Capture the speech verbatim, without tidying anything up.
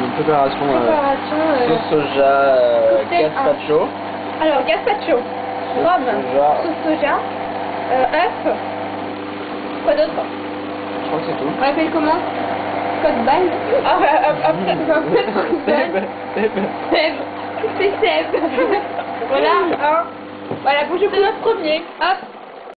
Donc préparation, Préparation, euh, euh, sauce soja, euh, cocktail, gazpacho. Alors, gazpacho, rhum, soja. sauce soja, euh, œuf, quoi d'autre? Je crois que c'est tout. On l'appelle comment? Code balle. Ah, euh, après, on va mettre Seb, Seb. Seb. C'est Seb. Voilà, hein. Voilà, bougez. C'est notre premier. Hop.